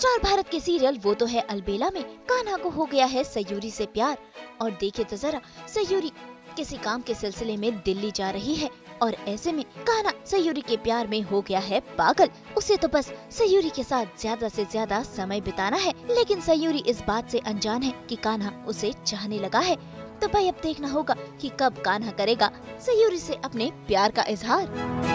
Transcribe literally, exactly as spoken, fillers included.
Star Bharat के serial वो तो है अलबेला में कान्हा को हो गया है सयूरी से प्यार। और देखिए तो जरा, सयूरी किसी काम के सिलसिले में दिल्ली जा रही है और ऐसे में कान्हा सयूरी के प्यार में हो गया है पागल। उसे तो बस सयूरी के साथ ज्यादा से ज्यादा समय बिताना है, लेकिन सयूरी इस बात से अनजान है कि कान्हा उसे चाहने लगा है। तो भाई अब देखना होगा कि कब कान्हा करेगा सयूरी से अपने प्यार का इजहार।